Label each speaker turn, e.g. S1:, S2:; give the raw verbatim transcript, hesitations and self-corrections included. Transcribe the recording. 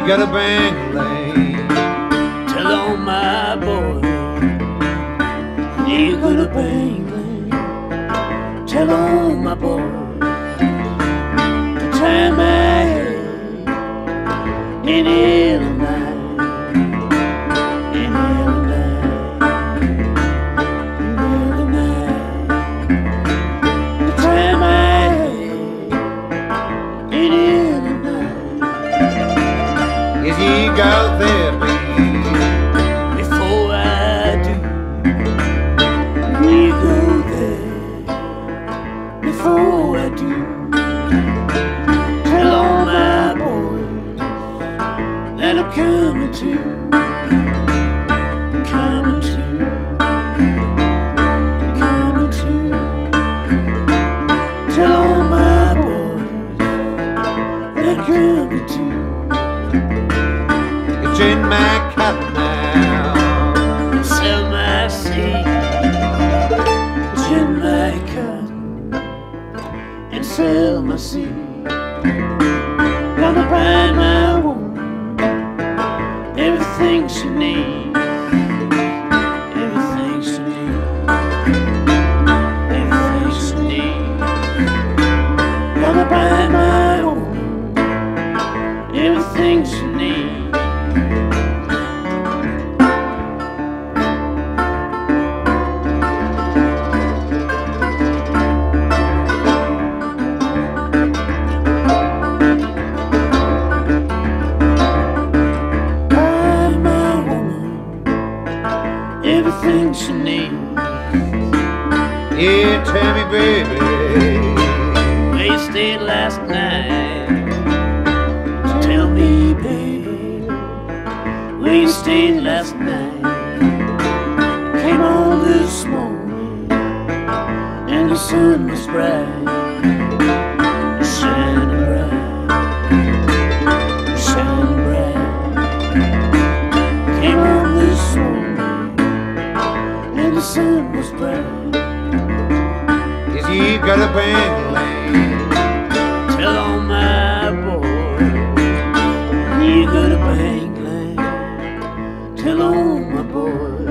S1: got a bang lane.
S2: Tell all my boys you got a bang lane. Tell all my boys the time I had in Illinois.
S1: Yes, you go there, baby.
S2: Before I do, you go there. Before I do, tell all my boys that I'm coming to, coming to, coming to. Tell all my boys that I'm coming to.
S1: It's in my cup now.
S2: Sell my seed. It's in my cup and sell my seed. Gonna buy my woman everything she needs. Everything she needs. Everything she needs. Gonna buy my woman everything she needs. Everything she needs.
S1: Yeah, tell me, baby,
S2: Where you stayed last night? Tell me, baby, where you stayed last night? Came on this morning and the sun was bright, shining bright, shining bright. Came on this morning and the sun was bright.
S1: yes, you got a bang lane.
S2: Tell all my boys you got a bang lane. Tell all my boys